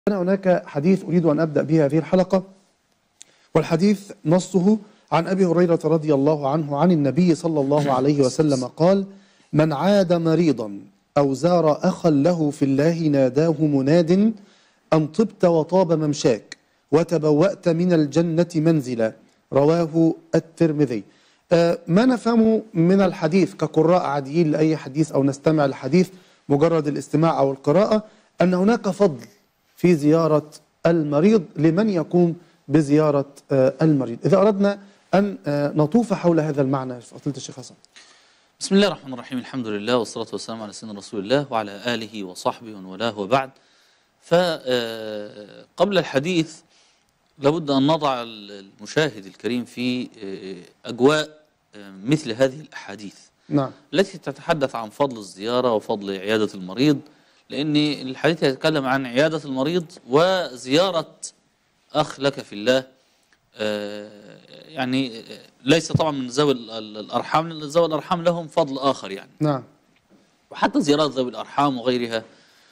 هناك حديث أريد أن أبدأ به هذه الحلقة، والحديث نصه عن أبي هريرة رضي الله عنه عن النبي صلى الله عليه وسلم قال: من عاد مريضا أو زار أخا له في الله ناداه مناد أن طبت وطاب ممشاك وتبوأت من الجنة منزلا. رواه الترمذي. ما نفهمه من الحديث كقراء عاديين لأي حديث أو نستمع لحديث مجرد الاستماع أو القراءة، أن هناك فضل في زيارة المريض لمن يقوم بزيارة المريض. إذا أردنا أن نطوف حول هذا المعنى فضيلة الشيخ حسن. بسم الله الرحمن الرحيم، الحمد لله والصلاة والسلام على سيدنا رسول الله وعلى آله وصحبه ومن والاه، وبعد. فقبل الحديث لابد أن نضع المشاهد الكريم في أجواء مثل هذه الأحاديث، نعم، التي تتحدث عن فضل الزيارة وفضل عيادة المريض، لأن الحديث يتكلم عن عيادة المريض وزيارة أخ لك في الله. يعني ليس طبعا من ذوي الأرحام، لأن ذوي الأرحام لهم فضل آخر يعني. نعم. وحتى زيارات ذوي الأرحام وغيرها.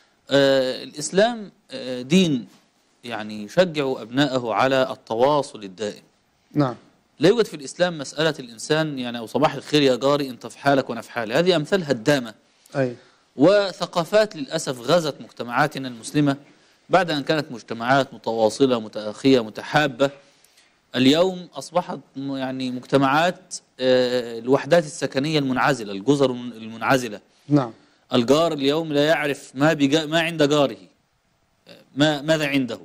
الإسلام دين يعني يشجع أبنائه على التواصل الدائم. نعم. لا يوجد في الإسلام مسألة الإنسان يعني أو صباح الخير يا جاري أنت في حالك وأنا في حالي، هذه أمثال هدامة. أي. وثقافات للأسف غزت مجتمعاتنا المسلمة بعد أن كانت مجتمعات متواصلة متأخية متحابة. اليوم أصبحت يعني مجتمعات الوحدات السكنية المنعزلة، الجزر المنعزلة. نعم. الجار اليوم لا يعرف ما عند جاره، ماذا عنده،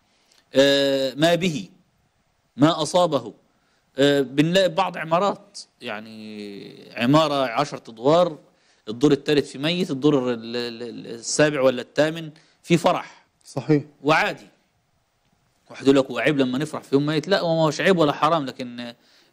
ما به، ما أصابه. بنلاقي بعض عمارات يعني عمارة 10 أدوار، الدور الثالث في ميت، الدور السابع ولا الثامن في فرح. صحيح. وعادي. واحد يقول لك وعيب لما نفرح في يوم ميت؟ لا، هو مش عيب ولا حرام، لكن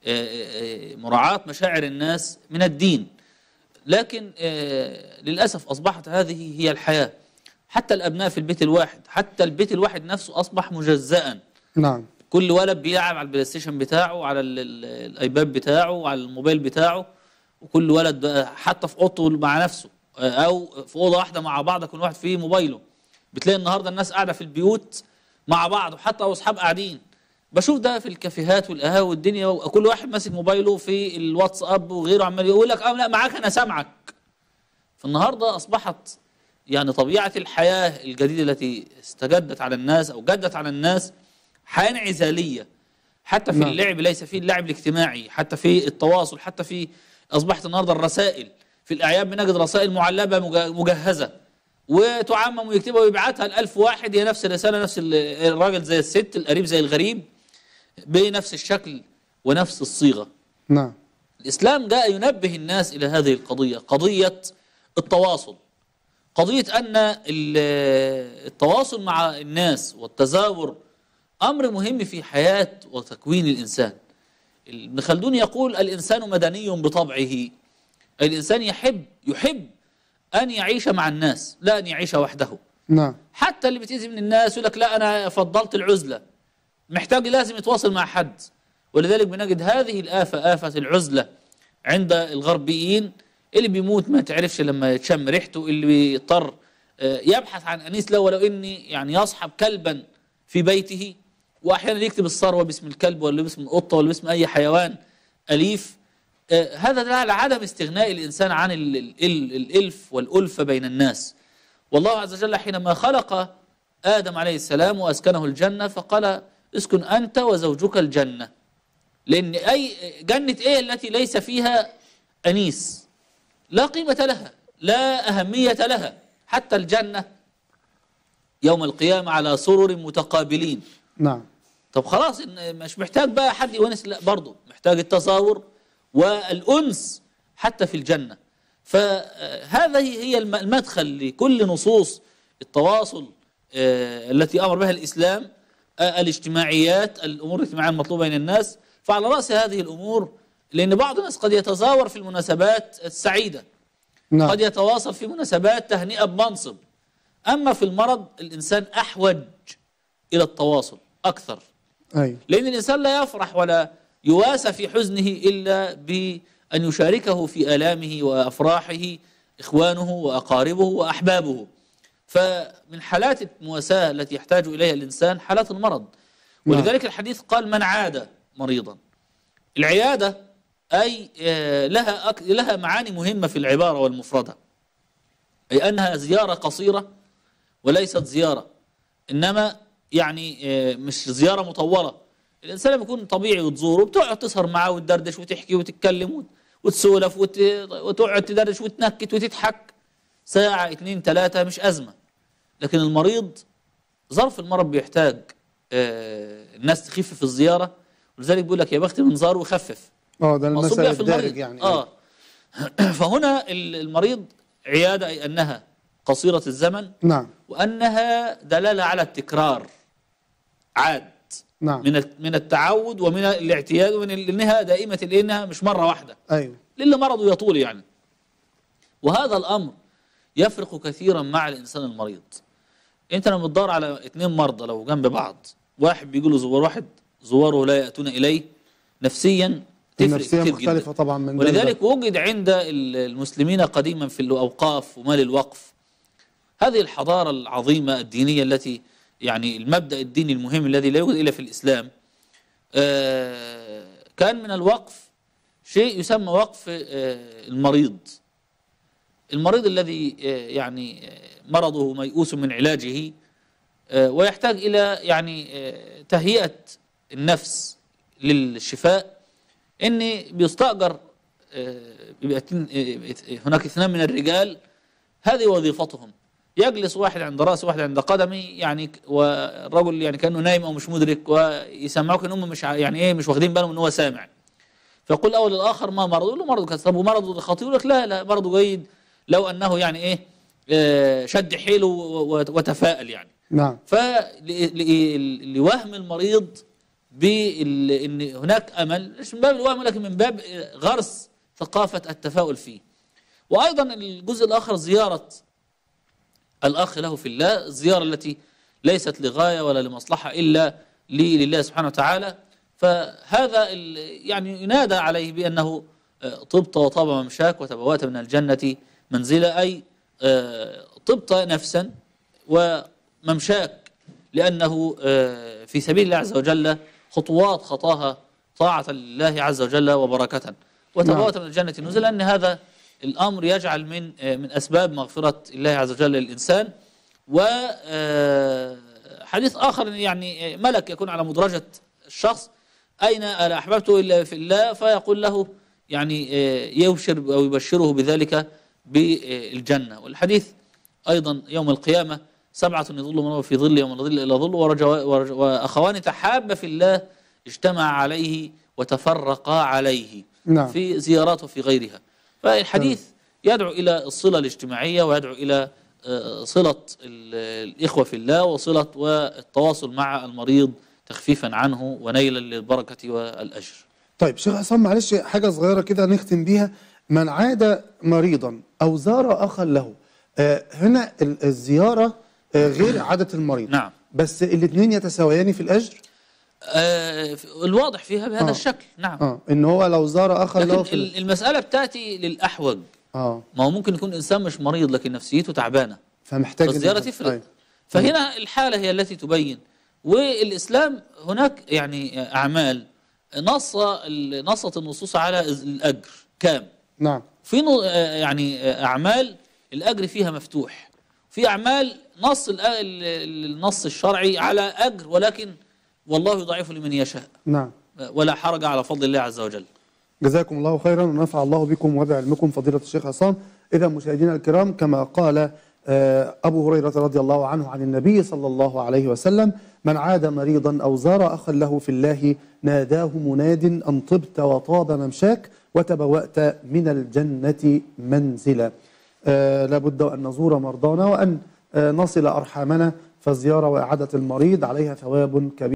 مراعاة مشاعر الناس من الدين. لكن للأسف أصبحت هذه هي الحياة. حتى الأبناء في البيت الواحد، حتى البيت الواحد نفسه أصبح مجزأ. نعم. كل ولد بيلعب على البلاي ستيشن بتاعه، على الأيباد بتاعه، على الموبايل بتاعه، وكل ولد حتى في أوضته مع نفسه أو في أوضة واحدة مع بعض، كل واحد فيه موبايله. بتلاقي النهاردة الناس قاعدة في البيوت مع بعض، وحتى أصحاب قاعدين. بشوف ده في الكافيهات والقهاوي والدنيا، وكل واحد ماسك موبايله في الواتساب وغيره، عمال يقول لك لا معاك أنا سامعك. فالنهاردة أصبحت يعني طبيعة الحياة الجديدة التي استجدت على الناس أو جدت على الناس حياة انعزالية. حتى في اللعب ليس فيه اللعب الاجتماعي، حتى في التواصل، حتى في أصبحت النهاردة الرسائل في الأعياد بنجد رسائل معلبة مجهزة وتعمم ويكتبها ويبعتها ل1000 واحد، هي نفس الرسالة، نفس الراجل زي الست، القريب زي الغريب، بنفس الشكل ونفس الصيغة. نعم. الإسلام جاء ينبه الناس إلى هذه القضية، قضية التواصل، قضية أن التواصل مع الناس والتزاور أمر مهم في حياة وتكوين الإنسان. ابن خلدون يقول الإنسان مدني بطبعه. الإنسان يحب أن يعيش مع الناس، لا أن يعيش وحده. نعم. حتى اللي بتأذي من الناس يقول لك لا أنا فضلت العزلة، محتاج لازم يتواصل مع حد. ولذلك بنجد هذه الآفة، آفة العزلة عند الغربيين. اللي بيموت ما تعرفش لما يتشم ريحته، اللي بيضطر يبحث عن أنيس له ولو إني يعني يصحب كلبا في بيته، وأحيانا يكتب الثروة باسم الكلب ولا باسم القطة ولا باسم أي حيوان أليف. هذا دليل على عدم استغناء الإنسان عن الإلف والألفة بين الناس. والله عز وجل حينما خلق آدم عليه السلام وأسكنه الجنة فقال اسكن أنت وزوجك الجنة. لأن أي جنة إيه التي ليس فيها أنيس؟ لا قيمة لها، لا أهمية لها. حتى الجنة يوم القيامة على سرر متقابلين. نعم. طب خلاص مش محتاج بقى حد يونس، لا برضه محتاج التزاور والأنس حتى في الجنة. فهذه هي المدخل لكل نصوص التواصل التي أمر بها الإسلام، الاجتماعيات، الأمور الاجتماعية المطلوبة بين الناس. فعلى رأس هذه الأمور، لأن بعض الناس قد يتزاور في المناسبات السعيدة. نعم. قد يتواصل في مناسبات تهنئة بمنصب. أما في المرض الإنسان أحوج إلى التواصل أكثر. أي. لأن الإنسان لا يفرح ولا يواسى في حزنه إلا بأن يشاركه في آلامه وأفراحه إخوانه وأقاربه وأحبابه. فمن حالات المواساة التي يحتاج إليها الإنسان حالات المرض. ولذلك الحديث قال من عاد مريضا. العيادة أي لها معاني مهمة في العبارة والمفردة، أي أنها زيارة قصيرة وليست زيارة، إنما يعني مش زيارة مطولة. الإنسان لما يكون طبيعي وتزوره بتقعد تسهر معاه وتدردش وتحكي وتتكلم وتسولف وتقعد تدردش وتنكت وتضحك ساعة 2 3 مش أزمة. لكن المريض ظرف المرض بيحتاج الناس تخف في الزيارة، ولذلك بيقول لك يا بخت من زار وخفف. ده المثل الدارج يعني. فهنا المريض عيادة أي أنها قصيرة الزمن، نعم، وأنها دلالة على التكرار، عاد، نعم، من التعود ومن الاعتياد ومن انها دائمة، لانها مش مرة واحدة. ايوه، للي مرضه يطول يعني. وهذا الامر يفرق كثيرا مع الانسان المريض. انت لما تدور على 2 مرضى لو جنب بعض، واحد بيقول له زوار، واحد زواره لا يأتون اليه، نفسيا تفرق كثير مختلفة جدا. طبعا من ولذلك وجد عند المسلمين قديما في الاوقاف ومال الوقف هذه الحضارة العظيمة الدينية التي يعني المبدأ الديني المهم الذي لا يوجد إلا في الإسلام. كان من الوقف شيء يسمى وقف المريض. المريض الذي يعني مرضه ميؤوس من علاجه ويحتاج إلى يعني تهيئة النفس للشفاء، إن بيستأجر هناك 2 من الرجال هذه وظيفتهم، يجلس واحد عند رأسه واحد عند قدمه، يعني والرجل يعني كأنه نايم أو مش مدرك، ويسمعوك إن هم مش يعني إيه مش واخدين بالهم إن هو سامع. فيقول أول للآخر ما مرضه؟ يقول له مرضه كذا. طب ومرضه خطير؟ يقول لك لا مرضه جيد، لو أنه يعني إيه شد حيله وتفاءل يعني. نعم. فلوهم المريض بأن هناك أمل، مش من باب الوهم لكن من باب غرس ثقافة التفاؤل فيه. وأيضا الجزء الآخر زيارة الأخ له في الله، الزيارة التي ليست لغاية ولا لمصلحة إلا لله سبحانه وتعالى. فهذا يعني ينادى عليه بأنه طبت وطاب ممشاك وتبوأت من الجنة منزلا، أي طبت نفسا وممشاك، لأنه في سبيل الله عز وجل خطوات خطاها طاعة لله عز وجل وبركة، وتبوأت من الجنة نزلا، أن هذا الأمر يجعل من أسباب مغفرة الله عز وجل للإنسان. وحديث آخر يعني ملك يكون على مدرجة الشخص، أين أنا أحببته إلا في الله، فيقول له يعني يبشر أو يبشره بذلك بالجنة. والحديث أيضا يوم القيامة 7 يظل من هو في ظل يوم الظل إلا ظل، وأخوان تحابا في الله اجتمع عليه وتفرقا عليه. نعم. في زيارات وفي غيرها. فالحديث يدعو إلى الصلة الاجتماعية، ويدعو إلى صلة الإخوة في الله، وصلة والتواصل مع المريض تخفيفا عنه ونيلا للبركة والأجر. طيب شيخ عصام، معلش حاجة صغيرة كده نختم بيها. من عاد مريضا أو زار أخا له، هنا الزيارة غير عادة المريض. نعم. بس الاثنين يتساويان في الأجر؟ الواضح فيها بهذا الشكل. نعم. إن هو لو زار أخا له المسألة بتأتي للأحوج. ما هو ممكن يكون إنسان مش مريض لكن نفسيته تعبانة، فمحتاج الزيارة تفرق. فهنا الحالة هي التي تبين. والإسلام هناك يعني أعمال نصت النصوص على الأجر كام. نعم. في يعني أعمال الأجر فيها مفتوح، في أعمال النص الشرعي على أجر، ولكن والله يضاعف لمن يشاء. نعم. ولا حرج على فضل الله عز وجل. جزاكم الله خيرا ونفع الله بكم وبعلمكم فضيلة الشيخ عصام. إذا مشاهدينا الكرام، كما قال أبو هريرة رضي الله عنه عن النبي صلى الله عليه وسلم: من عاد مريضا أو زار أخا له في الله ناداه مناد أن طبت وطاب ممشاك وتبوأت من الجنة منزلا. لابد أن نزور مرضانا وأن نصل أرحامنا، فالزيارة وإعادة المريض عليها ثواب كبير.